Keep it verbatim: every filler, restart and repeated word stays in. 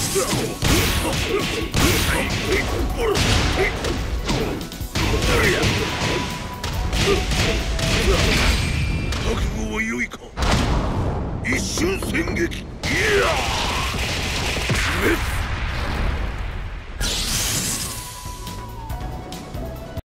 覚悟は良いか。一瞬戦撃。いや。